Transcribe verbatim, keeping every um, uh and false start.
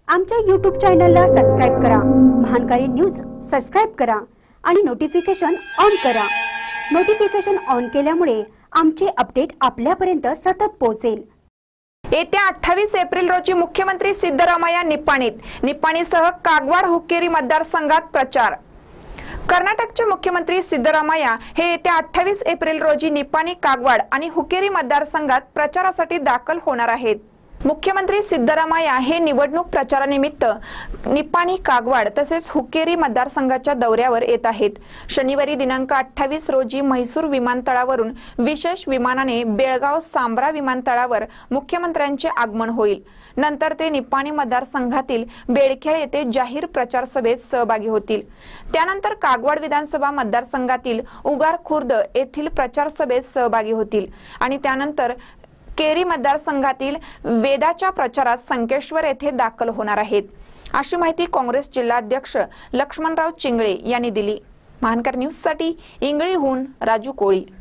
आमच्या यूट्यूब चॅनलला सबस्क्राइब करा, महानकारी न्यूज सबस्क्राइब करा आणि नोटिफिकेशन ऑन करा। नोटिफिकेशन ऑन केल्यामुळे आमचे अपडेट आपल्यापर्यंत सतत पोहोचेल। येत्या अठ्ठावीस एप्रिल रोजी मुख्यमंत्री सिद्धरामय्या निप्पाणीत निप्पाणीसह कागवाड हुक्केरी मतदारसंघात प्रचार। कर्नाटकचे मुख्यमंत्री सिद्धरामय्या हे येत्या अठ्ठावीस एप्रिल रोजी निप्पाणी, कागवाड आणि हुक्केरी मतदारसंघात प्रचारासाठी दाखल होणार आहेत। मुख्यमंत्री सिद्धरामय्या हे निवडणूक प्रचारानिमित्त निप्पाणी, कागवाड तसेच हुक्केरी मतदारसंघाच्या दौऱ्यावर येत आहेत। शनिवारी दिनांक अठ्ठावीस रोजी म्हैसूर विमानतळावरून विशेष विमानाने बेळगाव सांब्रा विमानतळावर मुख्यमंत्र्यांचे आगमन होईल। नंतर ते निप्पाणी मतदारसंघातील बेळखेळ येथे जाहीर प्रचार सभेत सहभागी होतील। त्यानंतर कागवाड विधानसभा मतदारसंघातील उगार खुर्द येथील प्रचार सभेत सहभागी होतील आणि त्यानंतर केरी मतदारसंघातील वेदाच्या प्रचारात संकेश्वर येथे दाखल होणार आहेत, अशी माहिती काँग्रेस जिल्हाध्यक्ष लक्ष्मणराव चिंगळे यांनी दिली। महानकर न्यूज साठी इंगळीहून राजू कोळी।